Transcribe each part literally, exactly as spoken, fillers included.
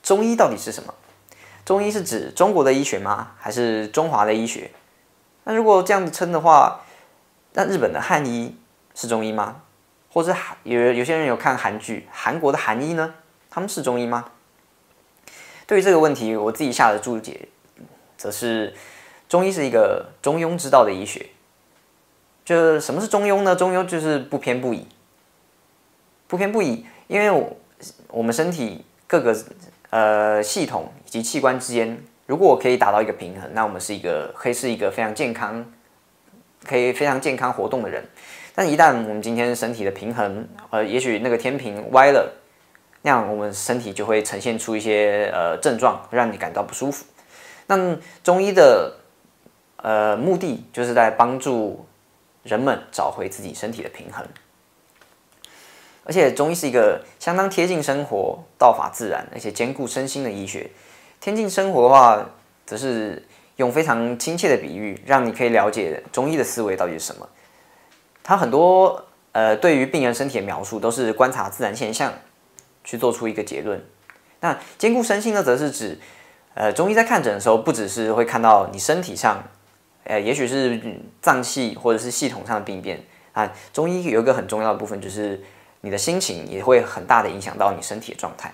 中医到底是什么？中医是指中国的医学吗？还是中华的医学？那如果这样子称的话，那日本的汉医是中医吗？或者有有些人有看韩剧，韩国的韩医呢？他们是中医吗？对于这个问题，我自己下的注解，则是中医是一个中庸之道的医学。就什么是中庸呢？中庸就是不偏不倚，不偏不倚，因为我我们身体各个呃系统以及器官之间，如果我可以达到一个平衡，那我们是一个可以是一个非常健康、可以非常健康活动的人。但一旦我们今天身体的平衡，呃，也许那个天平歪了，那样我们身体就会呈现出一些呃症状，让你感到不舒服。那中医的呃目的就是在帮助人们找回自己身体的平衡，而且中医是一个相当贴近生活、道法自然，而且兼顾身心的医学。贴近生活的话，则是用非常亲切的比喻，让你可以了解中医的思维到底是什么。它很多呃对于病人身体的描述，都是观察自然现象，去做出一个结论。那兼顾身心呢，则是指呃中医在看诊的时候，不只是会看到你身体上。呃，也许是脏器或者是系统上的病变啊。中医有一个很重要的部分，就是你的心情也会很大的影响到你身体的状态。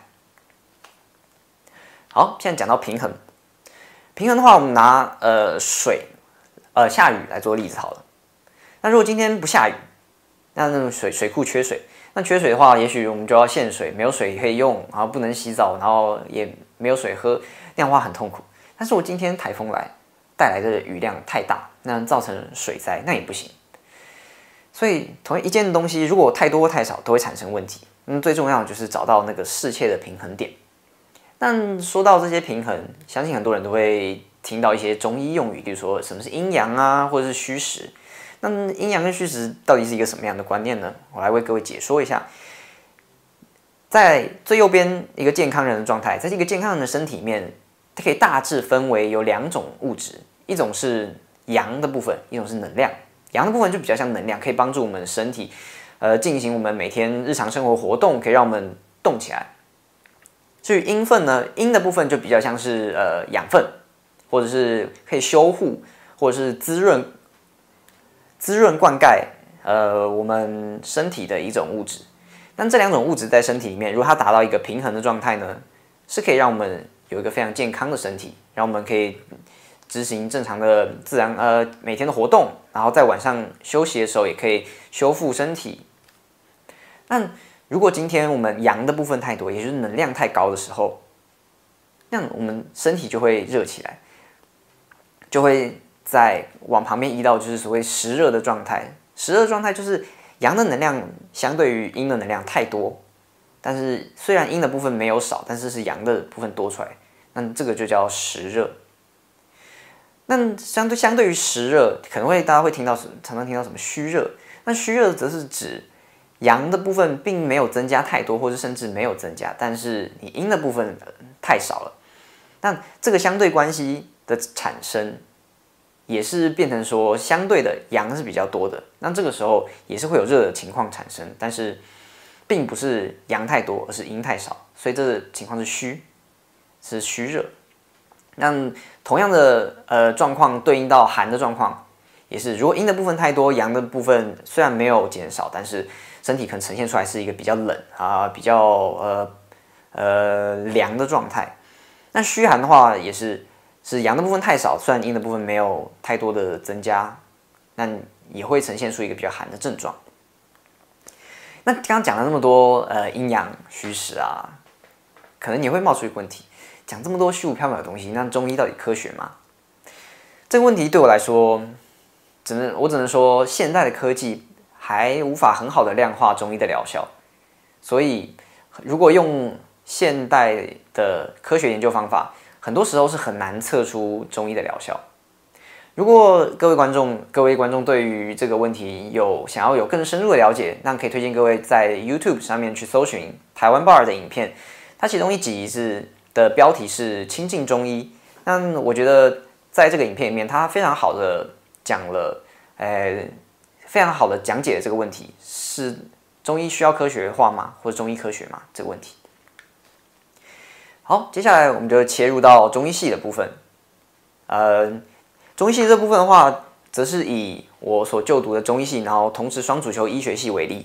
好，现在讲到平衡，平衡的话，我们拿呃水，呃下雨来做例子好了。那如果今天不下雨，那那种水水库缺水，那缺水的话，也许我们就要限水，没有水可以用，然后不能洗澡，然后也没有水喝，那样的话很痛苦。但是我今天台风来。带来的雨量太大，那造成水灾，那也不行。所以同一件东西，如果太多或太少，都会产生问题。嗯，最重要的就是找到那个适切的平衡点。但说到这些平衡，相信很多人都会听到一些中医用语，比如说什么是阴阳啊，或者是虚实。那阴阳跟虚实到底是一个什么样的观念呢？我来为各位解说一下。在最右边一个健康人的状态，在这个健康人的身体里面，它可以大致分为有两种物质。一种是阳的部分，一种是能量。阳的部分就比较像能量，可以帮助我们身体，呃，进行我们每天日常生活活动，可以让我们动起来。至于阴分呢，阴的部分就比较像是呃养分，或者是可以修护，或者是滋润、滋润灌溉呃我们身体的一种物质。但这两种物质在身体里面，如果它达到一个平衡的状态呢，是可以让我们有一个非常健康的身体，让我们可以执行正常的自然呃每天的活动，然后在晚上休息的时候也可以修复身体。那如果今天我们阳的部分太多，也就是能量太高的时候，那我们身体就会热起来，就会在往旁边移到就是所谓实热的状态。实热的状态就是阳的能量相对于阴的能量太多，但是虽然阴的部分没有少，但是是阳的部分多出来，那这个就叫实热。那相对相对于实热，可能会大家会听到常常听到什么虚热，那虚热则是指阳的部分并没有增加太多，或者甚至没有增加，但是你阴的部分太少了。那这个相对关系的产生，也是变成说相对的阳是比较多的，那这个时候也是会有热的情况产生，但是并不是阳太多，而是阴太少，所以这个情况是虚，是虚热。那同样的呃状况对应到寒的状况，也是如果阴的部分太多，阳的部分虽然没有减少，但是身体可能呈现出来是一个比较冷啊、比较呃呃凉的状态。那虚寒的话，也是是阳的部分太少，虽然阴的部分没有太多的增加，那也会呈现出一个比较寒的症状。那刚刚讲了那么多呃阴阳虚实啊，可能也会冒出一个问题。讲这么多虚无缥缈的东西，那中医到底科学吗？这个问题对我来说，只能我只能说，现代的科技还无法很好的量化中医的疗效。所以，如果用现代的科学研究方法，很多时候是很难测出中医的疗效。如果各位观众、各位观众对于这个问题有想要有更深入的了解，那可以推荐各位在 YouTube 上面去搜寻台湾 Bar 的影片，它其中一集是。的标题是亲近中医，那我觉得在这个影片里面，它非常好的讲了，呃，非常好的讲解了这个问题：是中医需要科学化吗？或者中医科学吗？这个问题。 好，接下来我们就切入到中医系的部分。呃，中医系这部分的话，则是以我所就读的中医系，然后同时双主修医学系为例。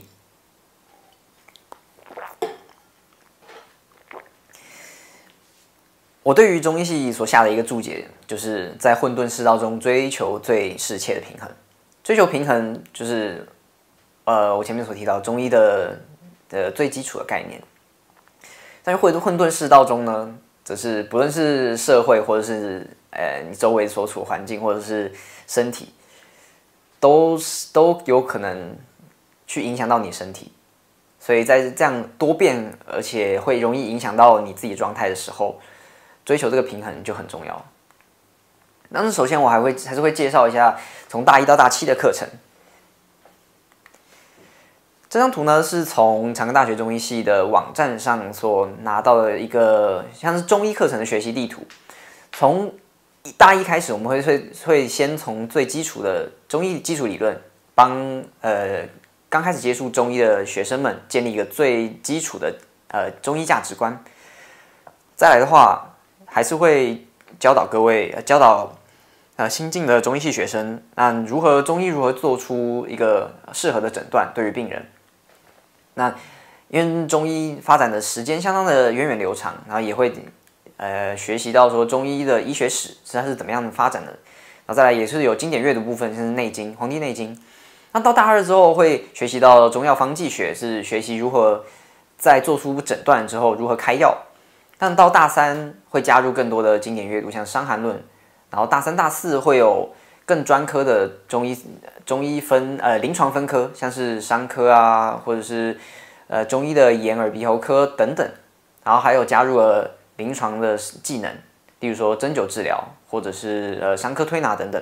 我对于中医系所下的一个注解，就是在混沌世道中追求最适切的平衡。追求平衡，就是呃，我前面所提到中医的的最基础的概念。但是混混沌世道中呢，则是不论是社会，或者是呃你周围所处环境，或者是身体，都都有可能去影响到你身体。所以在这样多变而且会容易影响到你自己状态的时候，追求这个平衡就很重要。那首先我还会还是会介绍一下从大一到大七的课程。这张图呢是从长庚大学中医系的网站上所拿到的一个像是中医课程的学习地图。从大一开始，我们会会会先从最基础的中医基础理论，帮呃刚开始接触中医的学生们建立一个最基础的呃中医价值观。再来的话，还是会教导各位教导呃新进的中医系学生，那如何中医如何做出一个适合的诊断对于病人。那因为中医发展的时间相当的源远流长，然后也会呃学习到说中医的医学史它是怎么样发展的，然后再来也是有经典阅读部分，像是《内经》《黄帝内经》。那到大二之后会学习到中药方剂学，是学习如何在做出诊断之后如何开药。但到大三会加入更多的经典阅读，像《伤寒论》，然后大三大四会有更专科的中医中医分呃临床分科，像是伤科啊，或者是呃中医的眼耳鼻喉科等等，然后还有加入了临床的技能，例如说针灸治疗，或者是呃伤科推拿等等。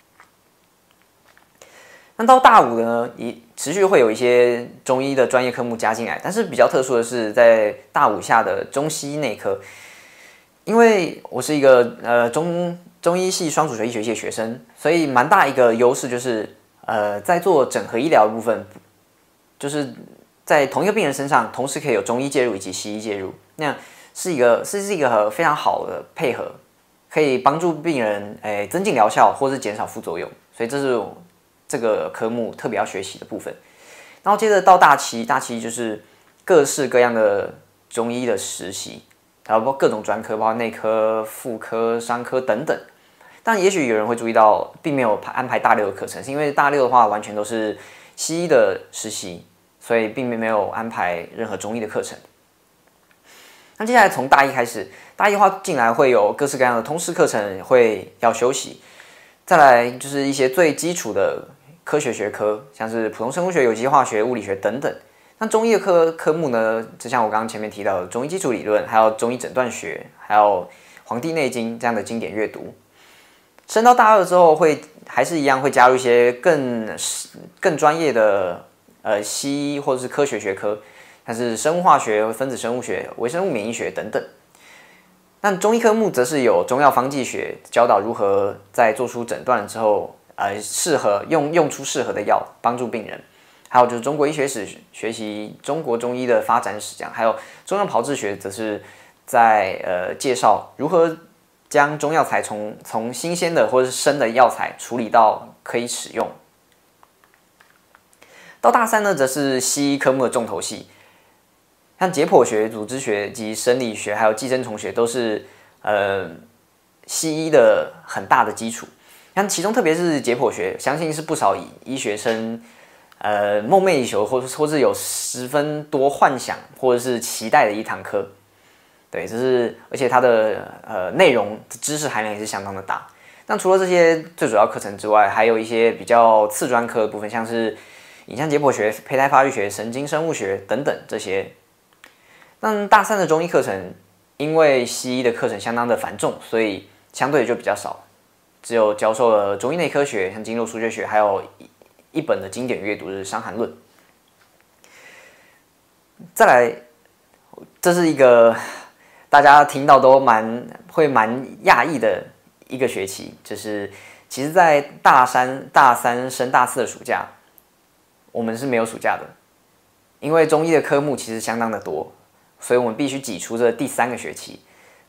那到大五呢，也持续会有一些中医的专业科目加进来，但是比较特殊的是，在大五下的中西医内科，因为我是一个呃中中医系双主修医学系的学生，所以蛮大一个优势就是呃在做整合医疗的部分，就是在同一个病人身上同时可以有中医介入以及西医介入，那样是一个是是一个非常好的配合，可以帮助病人诶增进疗效或是减少副作用，所以这是这个科目特别要学习的部分。然后接着到大七，大七就是各式各样的中医的实习，然后包括各种专科，包括内科、妇科、伤科等等。但也许有人会注意到，并没有安排大六的课程，是因为大六的话完全都是西医的实习，所以并没有安排任何中医的课程。那接下来从大一开始，大一的话进来会有各式各样的通识课程会要修习，再来就是一些最基础的科学学科，像是普通生物学、有机化学、物理学等等。那中医的科科目呢，就像我刚刚前面提到的中医基础理论，还有中医诊断学，还有《黄帝内经》这样的经典阅读。升到大二之后会，还是一样会加入一些更更专业的呃西医或者是科学学科，像是生物化学、分子生物学、微生物免疫学等等。那中医科目则是有中药方剂学，教导如何在做出诊断之后，呃，适合用用出适合的药，帮助病人。还有就是中国医学史，学习中国中医的发展史，这样。还有中药炮制学，则是在呃介绍如何将中药材从从新鲜的或者是生的药材处理到可以使用。到大三呢，则是西医科目的重头戏。像解剖学、组织学及生理学，还有寄生虫学，都是呃西医的很大的基础。像其中特别是解剖学，相信是不少医学生呃梦寐以求，或或是有十分多幻想或者是期待的一堂课。对，这是而且它的呃内容知识含量也是相当的大。那除了这些最主要课程之外，还有一些比较次专科的部分，像是影像解剖学、胚胎发育学、神经生物学等等这些。那大三的中医课程，因为西医的课程相当的繁重，所以相对就比较少，只有教授了中医内科学，像经络腧穴学，还有一本的经典阅读是《伤寒论》。再来，这是一个大家听到都蛮会蛮讶异的一个学期，就是其实，在大三大三升大四的暑假，我们是没有暑假的，因为中医的科目其实相当的多。所以我们必须挤出这第三个学期。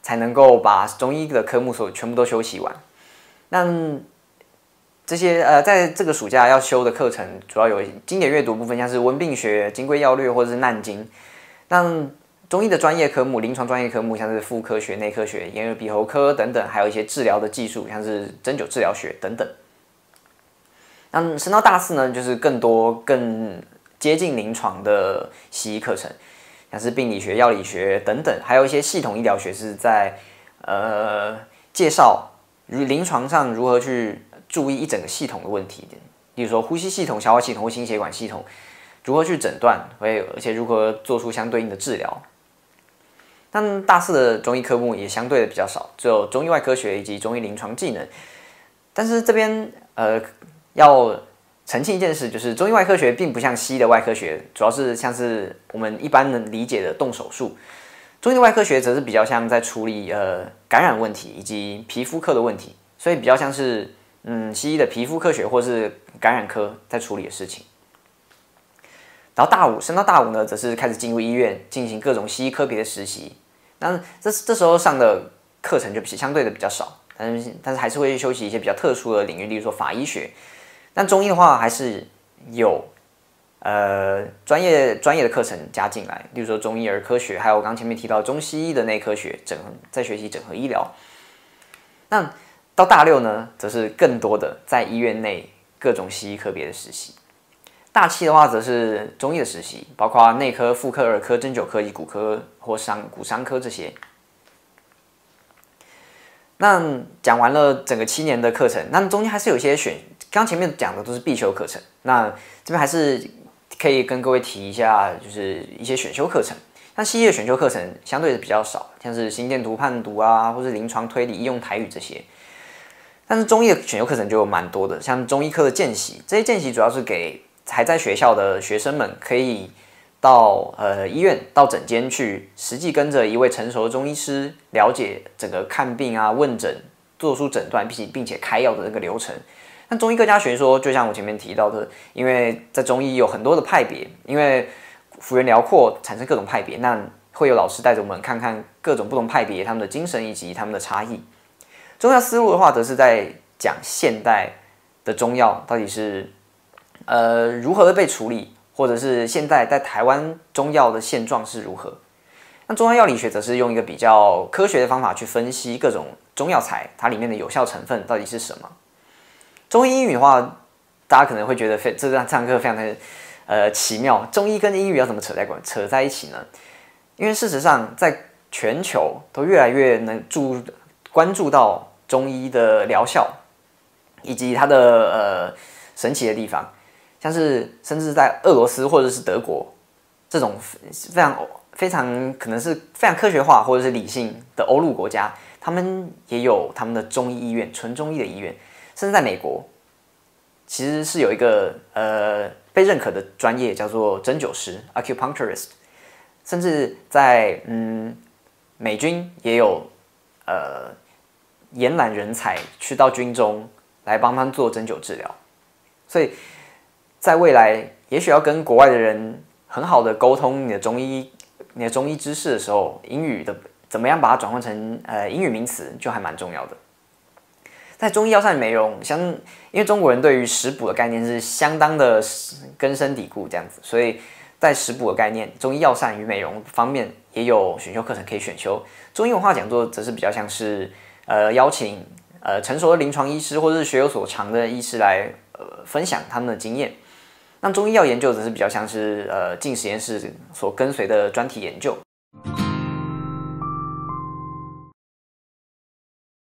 才能够把中医的科目所全部都修习完。那这些呃，在这个暑假要修的课程，主要有经典阅读部分，像是温病学、金匮要略或者是难经。那中医的专业科目、临床专业科目，像是妇科学、内科学、眼耳鼻喉科等等，还有一些治疗的技术，像是针灸治疗学等等。那升到大四呢，就是更多更接近临床的西医课程，像是病理学、药理学等等，还有一些系统医疗学是在呃介绍临床上如何去注意一整个系统的问题，例如说呼吸系统、消化系统或心血管系统，如何去诊断，而且如何做出相对应的治疗。但大四的中医科目也相对的比较少，只有中医外科学以及中医临床技能。但是这边呃要澄清一件事，就是中医外科学并不像西医的外科学，主要是像是我们一般能理解的动手术。中医的外科学则是比较像在处理呃感染问题以及皮肤科的问题，所以比较像是嗯西医的皮肤科学或是感染科在处理的事情。然后大五升到大五呢，则是开始进入医院进行各种西医科别的实习。那这这时候上的课程就相对的比较少，但是但是还是会修习一些比较特殊的领域，例如说法医学。但中医的话，还是有呃专业专业的课程加进来，例如说中医儿科学，还有我刚前面提到中西医的内科学，整合在学习整合医疗。那到大六呢，则是更多的在医院内各种西医科别的实习。大七的话，则是中医的实习，包括内科、妇科、儿科、针灸科以及骨科或伤骨伤科这些。那讲完了整个七年的课程，那中间还是有一些选，刚前面讲的都是必修课程，那这边还是可以跟各位提一下，就是一些选修课程。那西医的选修课程相对的比较少，像是心电图判读啊，或是临床推理、医用台语这些。但是中医的选修课程就有蛮多的，像中医科的见习，这些见习主要是给还在学校的学生们可以到呃医院到诊间去，实际跟着一位成熟的中医师了解整个看病啊、问诊、做出诊断，并且并且开药的那个流程。那中医各家学说，就像我前面提到的，因为在中医有很多的派别，因为幅员辽阔，产生各种派别，那会有老师带着我们看看各种不同派别他们的精神以及他们的差异。中药思路的话，则是在讲现代的中药到底是呃如何被处理，或者是现在在台湾中药的现状是如何。那中药药理学则是用一个比较科学的方法去分析各种中药材它里面的有效成分到底是什么。中医英语的话，大家可能会觉得非这堂课非常的呃奇妙，中医跟英语要怎么扯在扯在一起呢？因为事实上，在全球都越来越能注关注到中医的疗效，以及它的呃神奇的地方，像是甚至在俄罗斯或者是德国这种非常非常可能是非常科学化或者是理性的欧陆国家，他们也有他们的中医医院，纯中医的医院，甚至在美国，其实是有一个呃被认可的专业叫做针灸师 （acupuncturist）， 甚至在嗯美军也有呃延揽人才去到军中来帮他们做针灸治疗，所以在未来也许要跟国外的人很好的沟通你的中医你的中医知识的时候，英语的怎么样把它转换成呃英语名词就还蛮重要的。在中医药膳美容，相因为中国人对于食补的概念是相当的根深蒂固这样子，所以在食补的概念、中医药膳与美容方面也有选修课程可以选修。中医文化讲座则是比较像是呃邀请呃成熟的临床医师或者是学有所长的医师来呃分享他们的经验。那中医药研究则是比较像是呃进实验室所跟随的专题研究。